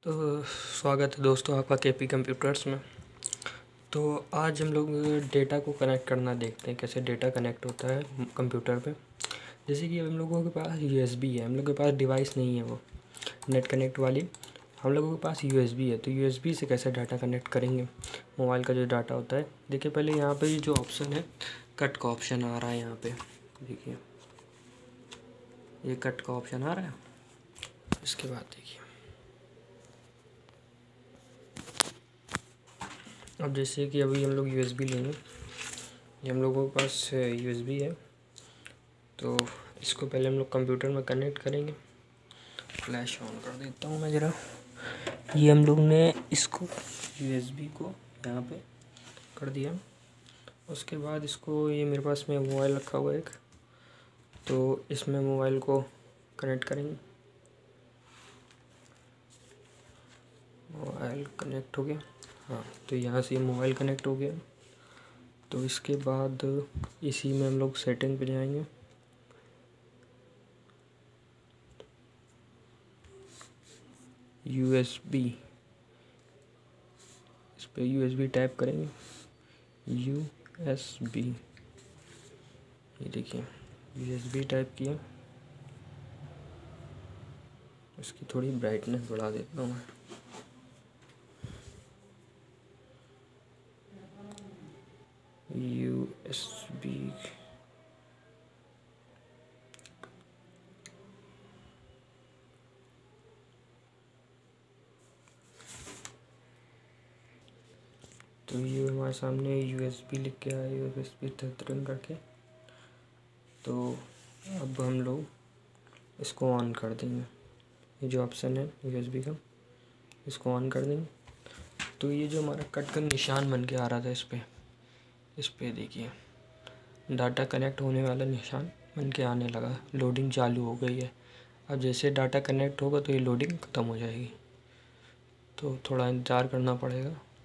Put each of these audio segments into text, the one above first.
तो स्वागत है दोस्तों आपका केपी कंप्यूटर्स में। तो आज हम लोग डेटा को कनेक्ट करना देखते हैं, कैसे डेटा कनेक्ट होता है कंप्यूटर पे। जैसे कि हम लोगों के पास यूएसबी है, हम लोग के पास डिवाइस नहीं है वो नेट कनेक्ट वाली, हम लोगों के पास यूएसबी है। तो यूएसबी से कैसे डाटा कनेक्ट करेंगे, मोबाइल का जो डाटा होता है। देखिए पहले यहाँ पे जो ऑप्शन है, कट का ऑप्शन आ रहा है यहाँ पे, देखिए ये कट का ऑप्शन आ रहा है। इसके बाद देखिए अब जैसे कि अभी हम लोग यूएसबी लेंगे, ये हम लोगों के पास यूएसबी है, तो इसको पहले हम लोग कंप्यूटर में कनेक्ट करेंगे। फ्लैश ऑन कर देता हूँ मैं ज़रा। ये हम लोग ने इसको यूएसबी को यहाँ पे कर दिया। उसके बाद इसको, ये मेरे पास में मोबाइल रखा हुआ है एक, तो इसमें मोबाइल को कनेक्ट करेंगे। मोबाइल कनेक्ट हो गया, हाँ। तो यहाँ से मोबाइल कनेक्ट हो गया। तो इसके बाद इसी में हम लोग सेटिंग पे जाएंगे। यूएसबी, इस पे यूएसबी टाइप करेंगे, यूएसबी। ये देखिए यूएसबी टाइप किया। इसकी थोड़ी ब्राइटनेस बढ़ा देता हूँ मैं। यूएसबी, तो ये हमारे सामने यूएसबी लिख के आया, यूएसबी तंत्र करके। तो अब हम लोग इसको ऑन कर देंगे। ये जो ऑप्शन है यूएसबी का, इसको ऑन कर देंगे। तो ये जो हमारा कट का निशान बन के आ रहा था इस पे देखिए डाटा कनेक्ट होने वाला निशान बन के आने लगा, लोडिंग चालू हो गई है। अब जैसे डाटा कनेक्ट होगा तो ये लोडिंग ख़त्म हो जाएगी, तो थोड़ा इंतज़ार करना पड़ेगा।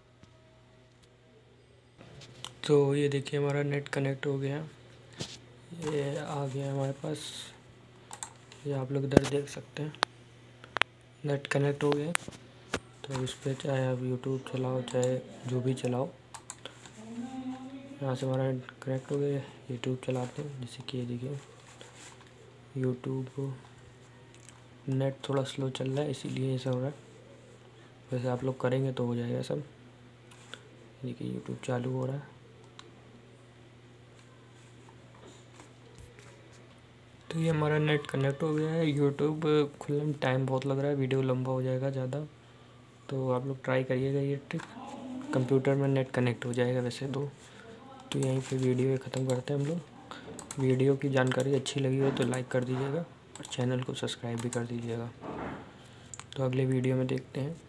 तो ये देखिए हमारा नेट कनेक्ट हो गया, ये आ गया हमारे पास। ये आप लोग इधर देख सकते हैं, नेट कनेक्ट हो गया। तो इस पर चाहे आप यूट्यूब चलाओ, चाहे जो भी चलाओ, यहाँ से हमारा कनेक्ट हो गया। यूट्यूब चलाते हैं, जैसे कि ये देखिए यूट्यूब, नेट थोड़ा स्लो चल रहा है इसीलिए ऐसा हो रहा है। वैसे आप लोग करेंगे तो हो जाएगा सब। देखिए यूट्यूब चालू हो रहा है। तो ये हमारा नेट कनेक्ट हो गया है। यूट्यूब खुलने में टाइम बहुत लग रहा है, वीडियो लंबा हो जाएगा ज़्यादा, तो आप लोग ट्राई करिएगा ये ट्रिक। कंप्यूटर में नेट कनेक्ट हो जाएगा वैसे तो यहीं पे वीडियो ख़त्म करते हैं हम लोग। वीडियो की जानकारी अच्छी लगी हो तो लाइक कर दीजिएगा और चैनल को सब्सक्राइब भी कर दीजिएगा। तो अगले वीडियो में देखते हैं।